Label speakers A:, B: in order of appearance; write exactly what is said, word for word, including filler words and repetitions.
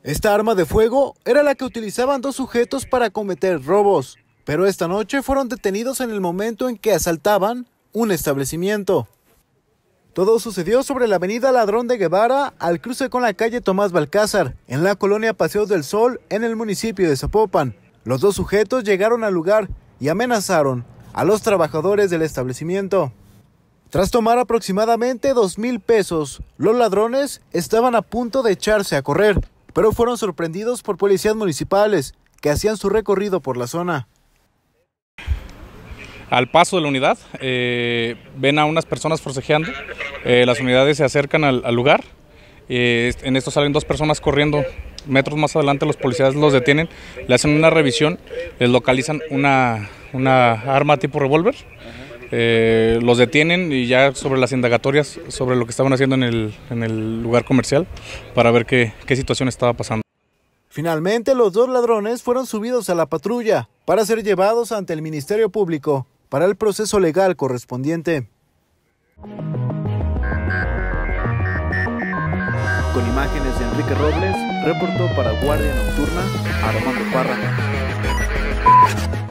A: Esta arma de fuego era la que utilizaban dos sujetos para cometer robos, pero esta noche fueron detenidos en el momento en que asaltaban un establecimiento. Todo sucedió sobre la avenida Ladrón de Guevara, al cruce con la calle Tomás Balcázar, en la colonia Paseo del Sol, en el municipio de Zapopan. Los dos sujetos llegaron al lugar y amenazaron a los trabajadores del establecimiento. Tras tomar aproximadamente dos mil pesos, los ladrones estaban a punto de echarse a correr, pero fueron sorprendidos por policías municipales que hacían su recorrido por la zona.
B: Al paso de la unidad, eh, ven a unas personas forcejeando, eh, las unidades se acercan al, al lugar, eh, en esto salen dos personas corriendo, metros más adelante los policías los detienen, le hacen una revisión, les localizan una, una arma tipo revólver, eh, los detienen y ya sobre las indagatorias, sobre lo que estaban haciendo en el, en el lugar comercial, para ver qué, qué situación estaba pasando.
A: Finalmente, los dos ladrones fueron subidos a la patrulla para ser llevados ante el Ministerio Público para el proceso legal correspondiente.
C: Con imágenes de Enrique Robles, reportó para Guardia Nocturna Armando Parra.